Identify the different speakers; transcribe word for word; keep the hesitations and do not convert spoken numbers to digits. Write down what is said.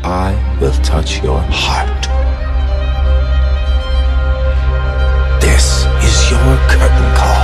Speaker 1: I will touch your heart. This is your curtain call.